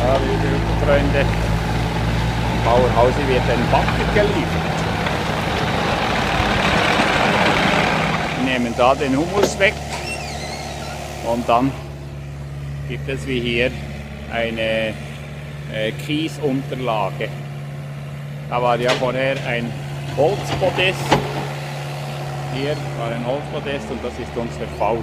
Ja, liebe Freunde, im Bauerhause wird ein Bagger geliefert. Wir nehmen da den Humus weg und dann gibt es wie hier eine Kiesunterlage. Da war ja vorher ein Holzpodest. Hier war ein Holzpodest und das ist uns verfault.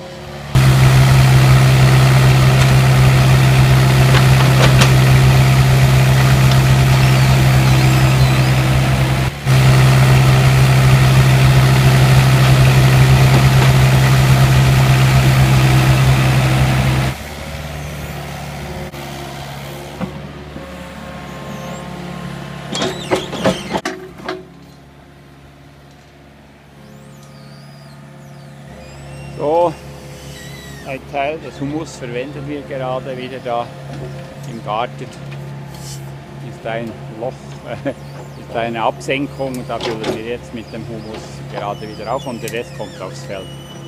So, ein Teil des Humus verwenden wir gerade wieder da im Garten. Ist ein Loch, ist eine Absenkung, da füllen wir jetzt mit dem Humus gerade wieder auf und der Rest kommt aufs Feld.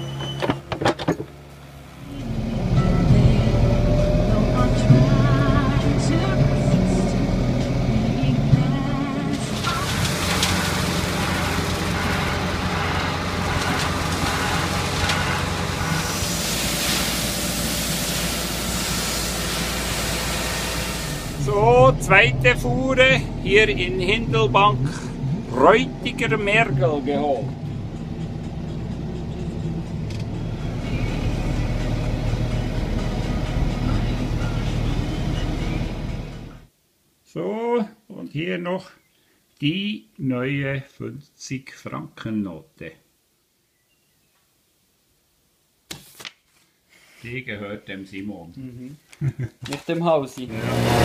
So, zweite Fuhre hier in Hindelbank, Reutiger Mergel geholt. So, und hier noch die neue 50-Franken-Note. Die gehört dem Simon. Mhm. Nicht dem Hausi. Ja.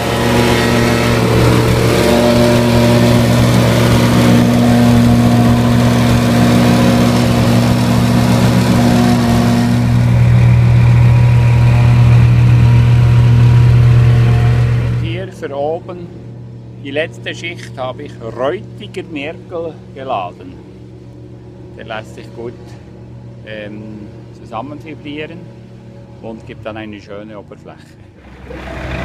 Und hier für oben, die letzte Schicht, habe ich Reutiger Mergel geladen. Der lässt sich gut zusammenfibrieren und gibt dann eine schöne Oberfläche.